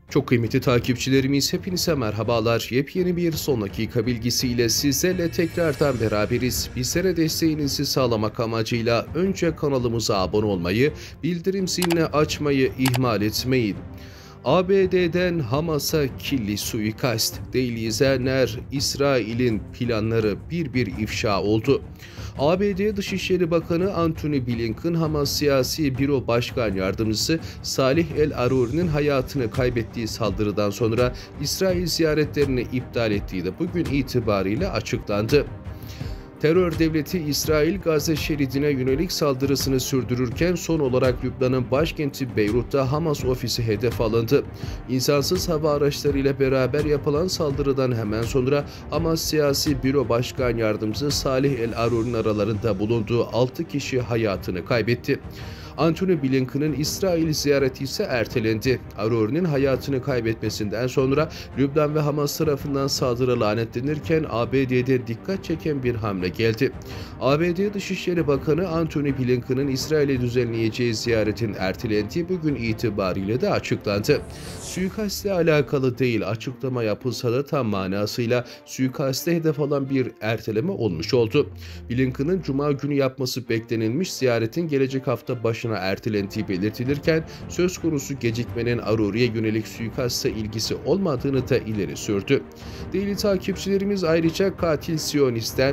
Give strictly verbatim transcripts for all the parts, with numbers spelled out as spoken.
Çok kıymetli takipçilerimiz, hepinize merhabalar. Yepyeni bir son dakika bilgisiyle sizlerle tekrardan beraberiz. Bizlere desteğinizi sağlamak amacıyla önce kanalımıza abone olmayı, bildirim zilini açmayı ihmal etmeyin. A B D'den Hamas'a kirli suikast. Değerli izleyenler, İsrail'in planları bir bir ifşa oldu. A B D Dışişleri Bakanı Antony Blinken, Hamas Siyasi Büro Başkan Yardımcısı Salih El-Aruri'nin hayatını kaybettiği saldırıdan sonra İsrail ziyaretlerini iptal ettiği de bugün itibariyle açıklandı. Terör devleti İsrail, Gazze şeridine yönelik saldırısını sürdürürken son olarak Lübnan'ın başkenti Beyrut'ta Hamas ofisi hedef alındı. İnsansız hava araçlarıyla beraber yapılan saldırıdan hemen sonra Hamas Siyasi Büro Başkan Yardımcısı Salih El-Aruri'nin aralarında bulunduğu altı kişi hayatını kaybetti. Antony Blinken'ın İsrail ziyareti ise ertelendi. Aruri'nin hayatını kaybetmesinden sonra Lübnan ve Hamas tarafından saldırı lanetlenirken A B D'de dikkat çeken bir hamle geldi. A B D Dışişleri Bakanı Antony Blinken'ın İsrail'e düzenleyeceği ziyaretin ertelendiği bugün itibariyle de açıklandı. Suikastle alakalı değil, açıklama yapılsa da tam manasıyla suikaste hedef alan bir erteleme olmuş oldu. Blinken'ın Cuma günü yapması beklenilmiş ziyaretin gelecek hafta başına ertelendiği belirtilirken söz konusu gecikmenin Aruri'ye yönelik suikasta ilgisi olmadığını da ileri sürdü. Değerli takipçilerimiz, ayrıca katil Siyonist'ten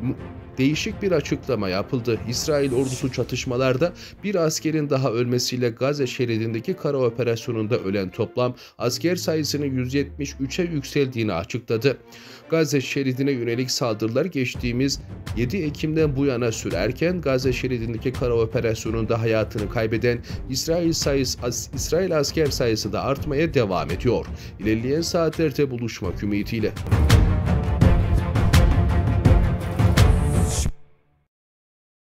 değişik bir açıklama yapıldı. İsrail ordusu çatışmalarda bir askerin daha ölmesiyle Gazze şeridindeki kara operasyonunda ölen toplam asker sayısının yüz yetmiş üçe yükseldiğini açıkladı. Gazze şeridine yönelik saldırılar geçtiğimiz yedi Ekim'den bu yana sürerken Gazze şeridindeki kara operasyonunda hayatını kaybeden İsrail sayısı, as, İsrail asker sayısı da artmaya devam ediyor. İlerleyen saatlerde buluşmak ümidiyle.